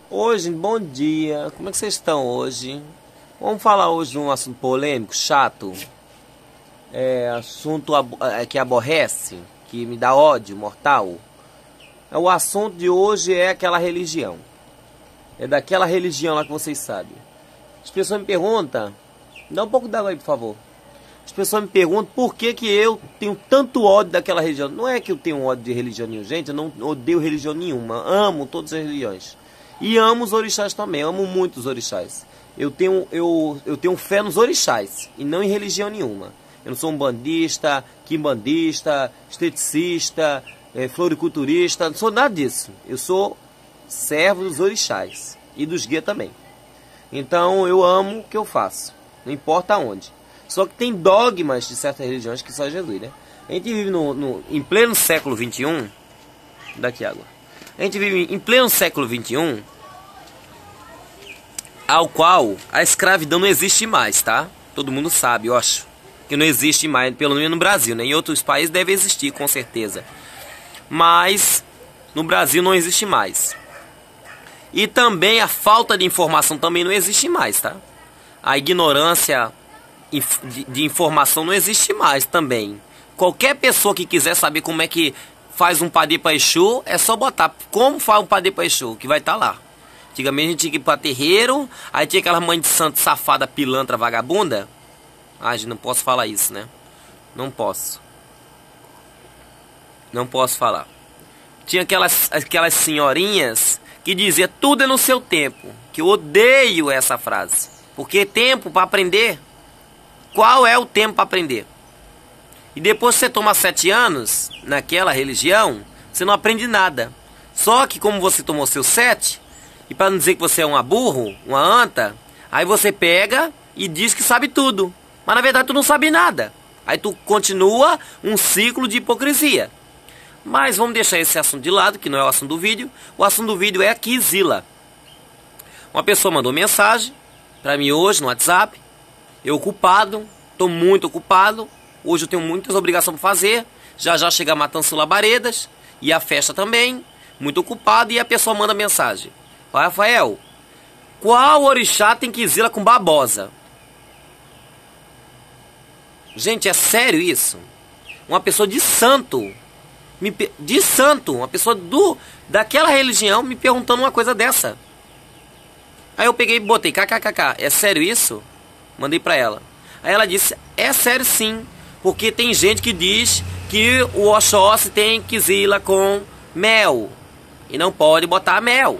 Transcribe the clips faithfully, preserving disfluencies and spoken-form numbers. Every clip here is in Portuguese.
Hoje, bom dia. Como é que vocês estão hoje? Vamos falar hoje de um assunto polêmico, chato. É assunto abo é, que aborrece, que me dá ódio mortal. É, o assunto de hoje é aquela religião. É daquela religião lá que vocês sabem. As pessoas me perguntam... Dá um pouco d'água aí, por favor. As pessoas me perguntam por que que eu tenho tanto ódio daquela religião. Não é que eu tenho ódio de religião nenhuma. Gente, eu não odeio religião nenhuma. Amo todas as religiões. E amo os orixás também, amo muito os orixás. Eu tenho, eu, eu tenho fé nos orixás e não em religião nenhuma. Eu não sou um bandista, quimbandista, esteticista, é, floriculturista, não sou nada disso. Eu sou servo dos orixás e dos guias também. Então eu amo o que eu faço, não importa onde. Só que tem dogmas de certas religiões que só Jesus, né? A gente vive no, no, em pleno século vinte e um, daqui água. A gente vive em pleno século vinte e um, ao qual a escravidão não existe mais, tá? Todo mundo sabe, eu acho, que não existe mais, pelo menos no Brasil, né? Em outros países deve existir, com certeza. Mas no Brasil não existe mais. E também a falta de informação também não existe mais, tá? A ignorância de informação não existe mais também. Qualquer pessoa que quiser saber como é que faz um padê para Exu, é só botar como faz um padê para Exu, que vai estar tá lá. Antigamente a gente tinha que ir para terreiro, aí tinha aquela mãe de santo safada, pilantra, vagabunda. Ah, gente, não posso falar isso, né? Não posso. Não posso falar. Tinha aquelas, aquelas senhorinhas que diziam tudo é no seu tempo. Que eu odeio essa frase. Porque tempo para aprender? Qual é o tempo para aprender? E depois que você toma sete anos naquela religião, você não aprende nada. Só que como você tomou seus sete, e para não dizer que você é uma burro, uma anta, aí você pega e diz que sabe tudo. Mas na verdade tu não sabe nada. Aí tu continua um ciclo de hipocrisia. Mas vamos deixar esse assunto de lado, que não é o assunto do vídeo. O assunto do vídeo é a Kizila. Uma pessoa mandou mensagem para mim hoje no WhatsApp. Eu ocupado, estou muito ocupado. Hoje eu tenho muitas obrigações para fazer. Já já chega a Matança Labaredas. E a festa também. Muito ocupado. E a pessoa manda mensagem. Pai Rafael, qual orixá tem Kizila com babosa? Gente, é sério isso? Uma pessoa de santo. Me, de santo. Uma pessoa do, daquela religião me perguntando uma coisa dessa. Aí eu peguei e botei kkkk. É sério isso? Mandei pra ela. Aí ela disse, é sério sim. Porque tem gente que diz que o Oxóssi tem Kizila com mel. E não pode botar mel.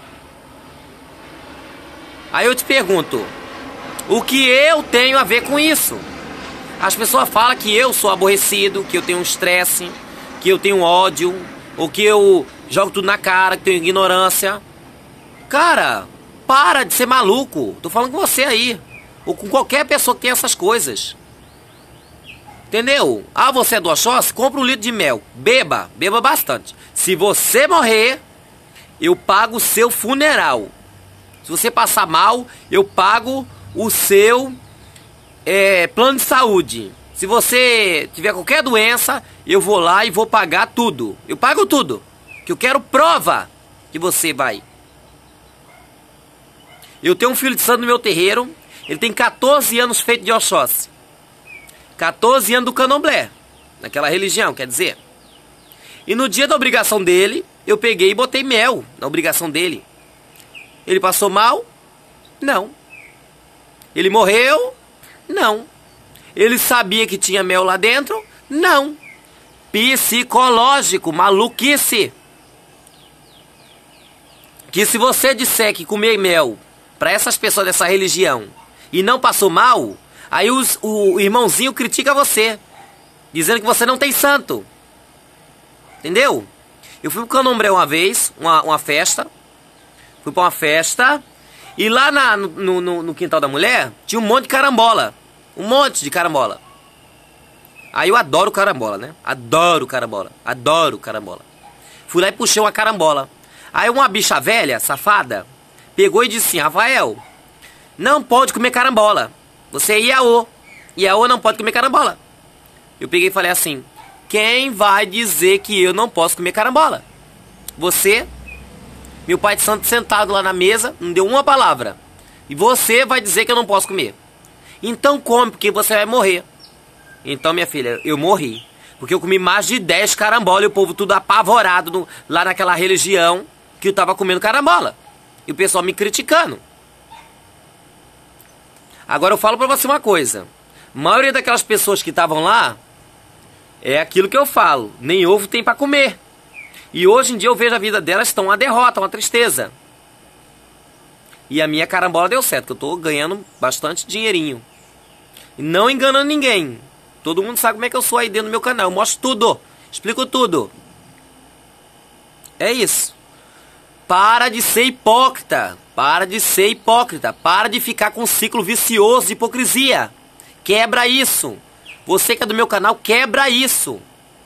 Aí eu te pergunto, o que eu tenho a ver com isso? As pessoas falam que eu sou aborrecido, que eu tenho um estresse, que eu tenho ódio, ou que eu jogo tudo na cara, que tenho ignorância. Cara, para de ser maluco. Tô falando com você aí. Ou com qualquer pessoa que tem essas coisas. Entendeu? Ah, você é do Oxóssi? Compra um litro de mel. Beba, beba bastante. Se você morrer, eu pago o seu funeral. Se você passar mal, eu pago o seu é, plano de saúde. Se você tiver qualquer doença, eu vou lá e vou pagar tudo. Eu pago tudo. Que eu quero prova que você vai. Eu tenho um filho de santo no meu terreiro. Ele tem quatorze anos feito de Oxóssi. quatorze anos do candomblé. Naquela religião, quer dizer. E no dia da obrigação dele, eu peguei e botei mel na obrigação dele. Ele passou mal? Não. Ele morreu? Não. Ele sabia que tinha mel lá dentro? Não. Psicológico, maluquice. Que se você disser que comer mel para essas pessoas dessa religião e não passou mal, aí os, o irmãozinho critica você, dizendo que você não tem santo. Entendeu? Eu fui pro candomblé uma vez, uma, uma festa. Fui pra uma festa. E lá na, no, no, no quintal da mulher tinha um monte de carambola. Um monte de carambola. Aí eu adoro carambola, né? Adoro carambola. Adoro carambola. Fui lá e puxei uma carambola. Aí uma bicha velha, safada, pegou e disse assim, Rafael, não pode comer carambola. Você é Iaô. Iaô não pode comer carambola. Eu peguei e falei assim, quem vai dizer que eu não posso comer carambola? Você? Meu pai de santo sentado lá na mesa, não deu uma palavra. E você vai dizer que eu não posso comer. Então come, porque você vai morrer. Então, minha filha, eu morri. Porque eu comi mais de dez carambola e o povo tudo apavorado no, lá naquela religião que eu tava comendo carambola. E o pessoal me criticando. Agora eu falo pra você uma coisa. A maioria daquelas pessoas que estavam lá, é aquilo que eu falo. Nem ovo tem pra comer. E hoje em dia eu vejo a vida delas estão uma derrota, uma tristeza. E a minha carambola deu certo, que eu tô ganhando bastante dinheirinho. E não enganando ninguém. Todo mundo sabe como é que eu sou aí dentro do meu canal. Eu mostro tudo. Explico tudo. É isso. Para de ser hipócrita. Para de ser hipócrita. Para de ficar com um ciclo vicioso de hipocrisia. Quebra isso. Você que é do meu canal, quebra isso.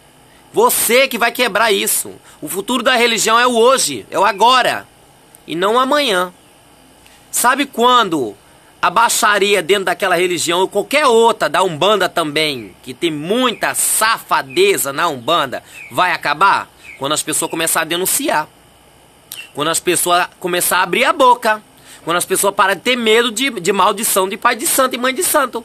Você que vai quebrar isso. O futuro da religião é o hoje. É o agora. E não amanhã. Sabe quando a baixaria dentro daquela religião, ou qualquer outra, da Umbanda também, que tem muita safadeza na Umbanda, vai acabar? Quando as pessoas começarem a denunciar. Quando as pessoas começarem a abrir a boca. Quando as pessoas pararem de ter medo de, de maldição de pai de santo e mãe de santo.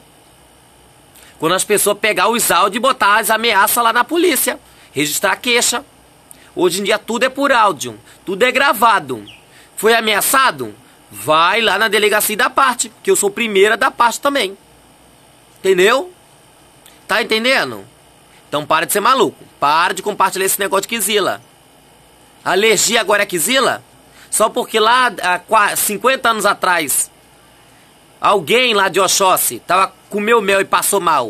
Quando as pessoas pegar os áudios e botar as ameaças lá na polícia. Registrar a queixa. Hoje em dia tudo é por áudio. Tudo é gravado. Foi ameaçado? Vai lá na delegacia da parte, que eu sou primeira da parte também. Entendeu? Tá entendendo? Então para de ser maluco. Para de compartilhar esse negócio de Kizila. Alergia agora é Kizila? Só porque lá há cinquenta anos atrás alguém lá de Oxóssi tava, comeu mel e passou mal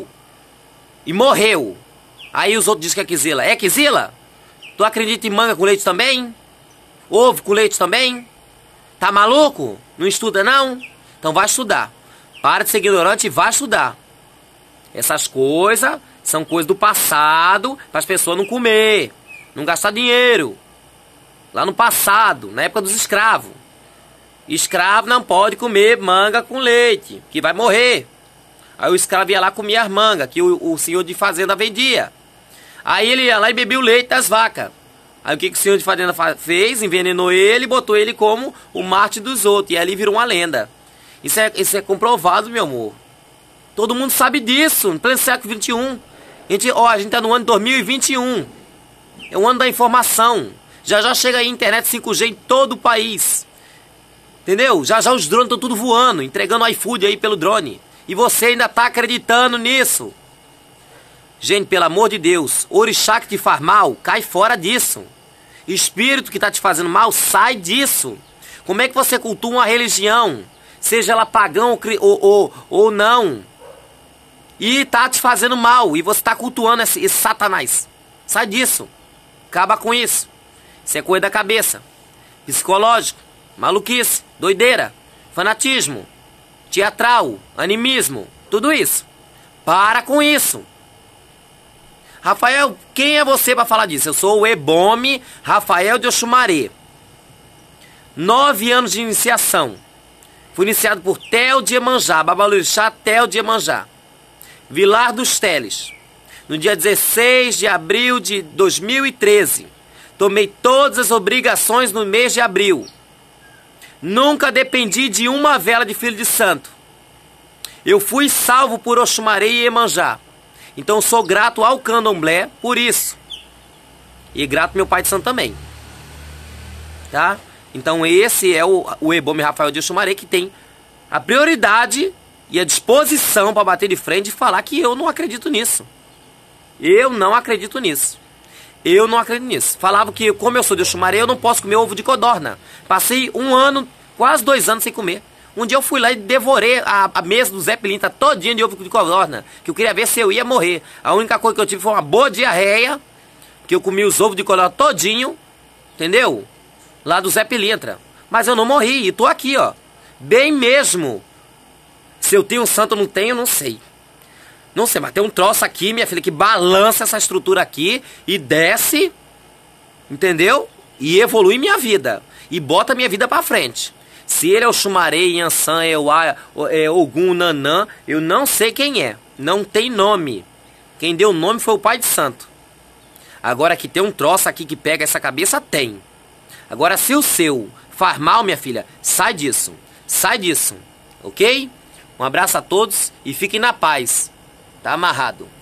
e morreu. Aí os outros dizem que é Kizila. É Kizila? Tu acredita em manga com leite também? Ovo com leite também? Tá maluco? Não estuda não? Então vai estudar. Para de ser ignorante e vai estudar. Essas coisas são coisas do passado para as pessoas não comer, não gastar dinheiro. Lá no passado, na época dos escravos. Escravo não pode comer manga com leite, que vai morrer. Aí o escravo ia lá comer as mangas, que o, o senhor de fazenda vendia. Aí ele ia lá e bebia o leite das vacas. Aí o que, que o senhor de fazenda fez? Envenenou ele e botou ele como o mártir dos outros. E ali virou uma lenda. Isso é, isso é comprovado, meu amor. Todo mundo sabe disso, no pleno século vinte e um. A gente, ó, a gente tá no ano dois mil e vinte e um. É o ano da informação. Já já chega aí internet cinco G em todo o país. Entendeu? Já já os drones estão tudo voando, entregando iFood aí pelo drone. E você ainda tá acreditando nisso. Gente, pelo amor de Deus, orixá que te faz mal, cai fora disso. Espírito que tá te fazendo mal, sai disso. Como é que você cultua uma religião, seja ela pagã ou, ou, ou, ou não, e tá te fazendo mal, e você tá cultuando esse, esse satanás? Sai disso. Acaba com isso. Isso é coisa da cabeça. Psicológico, maluquice, doideira, fanatismo, teatral, animismo, tudo isso. Para com isso. Rafael, quem é você para falar disso? Eu sou o Ebome Rafael de Oxumaré. Nove anos de iniciação. Fui iniciado por Theo de Iemanjá, Babalorixá Theo de Iemanjá. Vilar dos Teles. No dia dezesseis de abril de dois mil e treze. Tomei todas as obrigações no mês de abril. Nunca dependi de uma vela de filho de santo. Eu fui salvo por Oxumaré e Iemanjá. Então sou grato ao candomblé por isso. E grato ao meu pai de santo também. Tá? Então esse é o, o Ebome Rafael de Oxumaré, que tem a prioridade e a disposição para bater de frente e falar que eu não acredito nisso. Eu não acredito nisso. Eu não acredito nisso. Falava que como eu sou de Oxumaré, eu não posso comer ovo de codorna. Passei um ano, quase dois anos sem comer. Um dia eu fui lá e devorei a, a mesa do Zé Pilintra todinha de ovo de codorna, que eu queria ver se eu ia morrer. A única coisa que eu tive foi uma boa diarreia, que eu comi os ovos de codorna todinho, entendeu? Lá do Zé Pilintra. Mas eu não morri, e tô aqui, ó. Bem mesmo. Se eu tenho um santo ou não tenho, não sei. Não sei, mas tem um troço aqui, minha filha, que balança essa estrutura aqui e desce, entendeu? E evolui minha vida. E bota minha vida pra frente. Se ele é o Oxumaré, Yansan, Euá, é, Ogum, Nanã, eu não sei quem é. Não tem nome. Quem deu o nome foi o pai de santo. Agora que tem um troço aqui que pega essa cabeça, tem. Agora, se o seu faz mal, minha filha, sai disso. Sai disso, ok? Um abraço a todos e fiquem na paz. Tá amarrado.